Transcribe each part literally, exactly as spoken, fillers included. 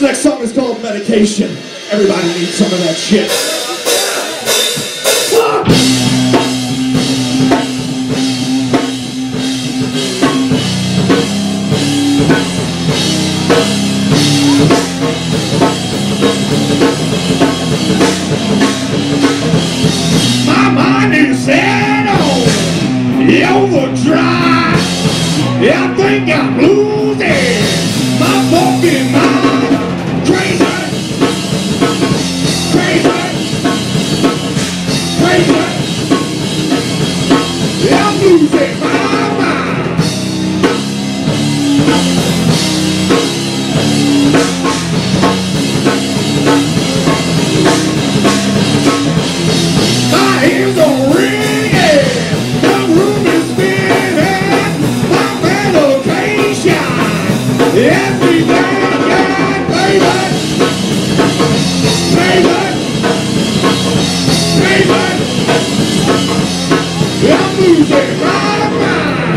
next song is called Medication. Everybody needs some of that shit. My mind is set on overdrive. I think I'm losing my fucking mind. Crazy, crazy, crazy. I'm losing my mind. My ears are ringing, the room is spinning, my medication, everything, yeah, baby, baby, baby, I'm losing my mind.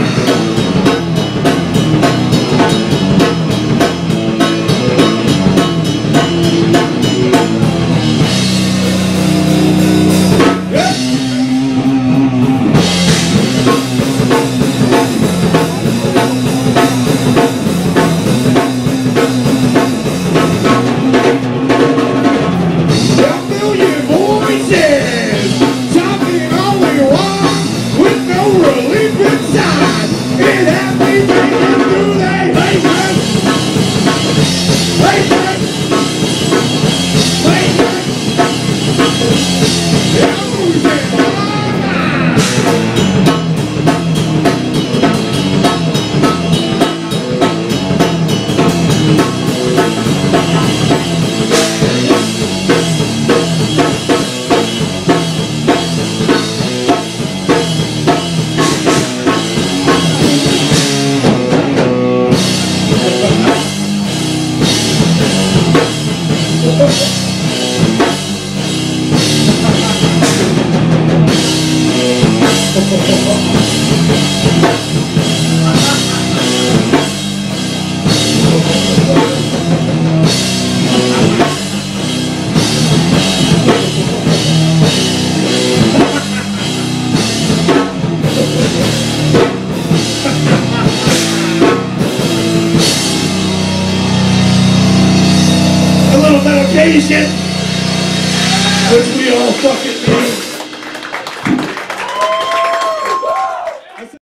A little medication, which we all fucking